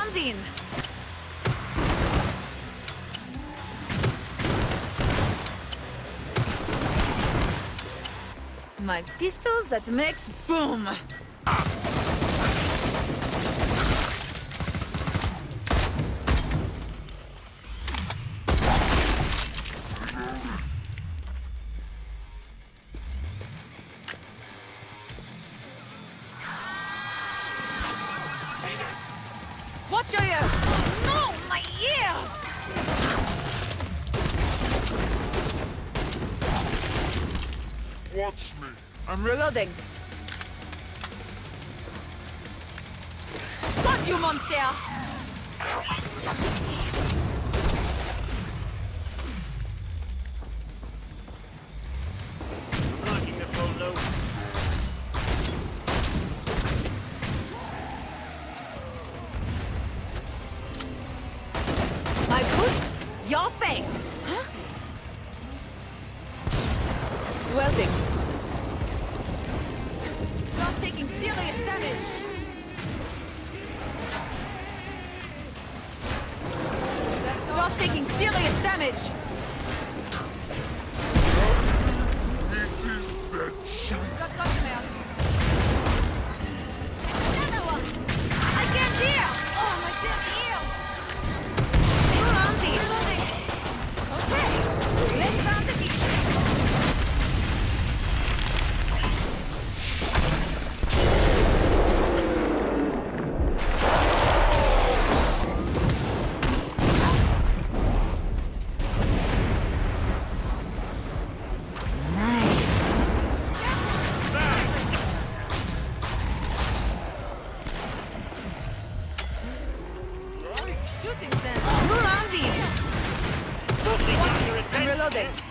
Surrounding! My pistols that makes boom! Watch your ears! No, my ears! Watch me. I'm reloading. Got you, monster! Marking the full load. My boots, your face! Huh? Welding. Not taking serious damage. Not taking serious damage. It is a chance. Another one. I can't hear. Oh, my dear ears. Reloading. Okay, let's start the mission. Shooting them. Murambi! Mostly getting your I'm attention. reloading.